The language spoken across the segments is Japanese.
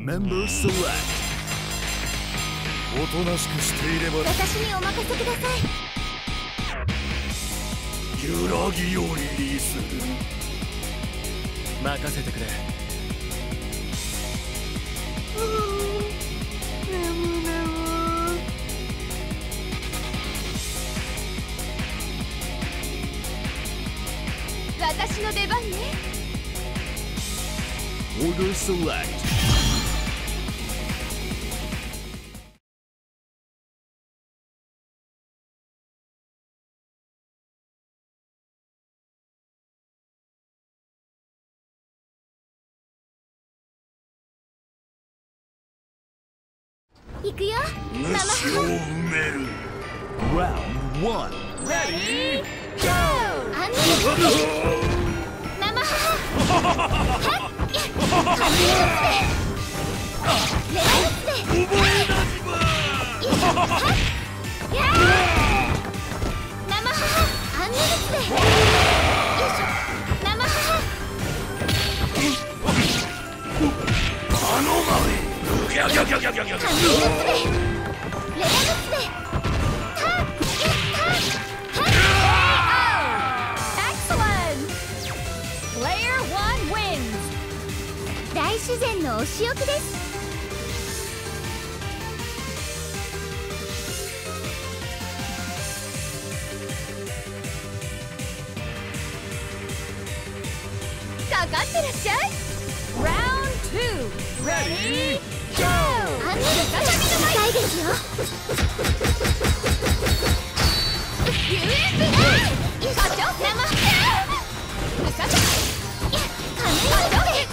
Member select。おとなしくしていれば。 私にお任せください。 揺らぎをリリース。任せてくれ。 私の出番ね。 Order select。 行くよ。 虫を埋める。Round 1。Ready? Go! 生母。レバルスで。 覚えなじま。 生母。アンネルスで。よいしょ。生母。 あのまめ。ギャギャギャギャギャギャ。 アンネルスで。レバルスで。大自然のお仕置きです。かかってらっしゃい。Round 2 Ready Go。あんなに再びの前ですよ。UFO 課長生無課長仮面課長で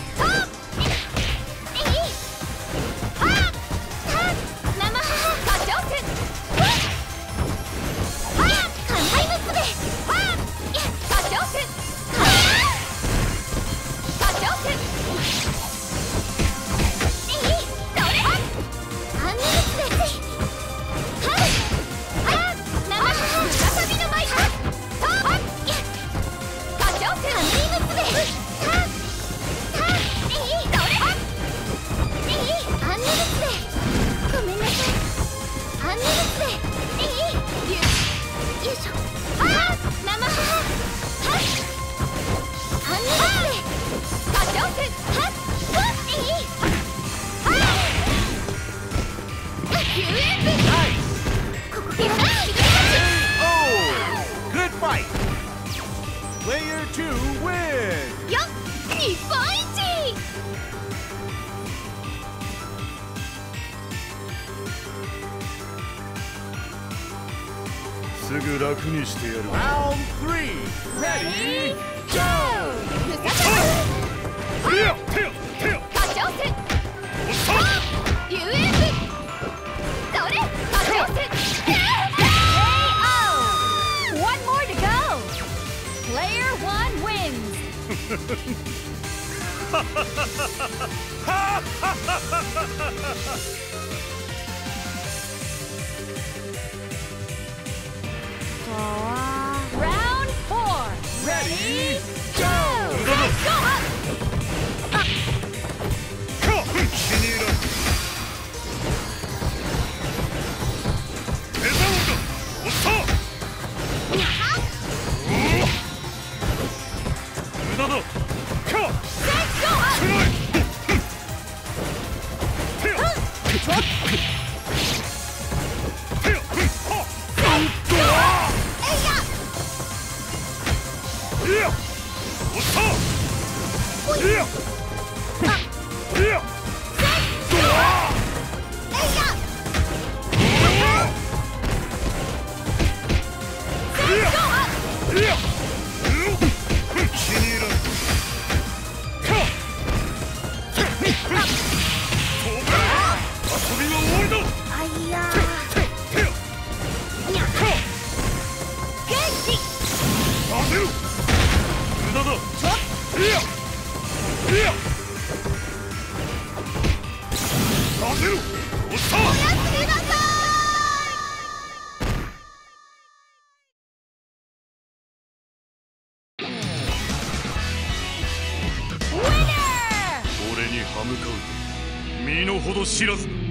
すぐ楽にしてやる。 Round 3 Ready Go。 Round 4 Ready Go。 俺に歯向かう身の程知らず